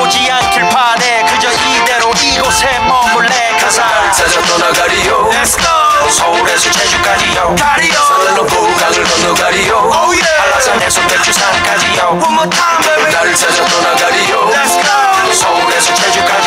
오지 않길 바래 그저 이대로 이곳에 머물래 가사 나를 찾아 떠나가리요 Let's go 서울에서 제주까지요 가리요 산을 넘고 강을 건너가리요 Oh yeah 한라산에서 백두산까지요 One more time baby 나를 찾아 떠나가리요 Let's go 서울에서 제주까지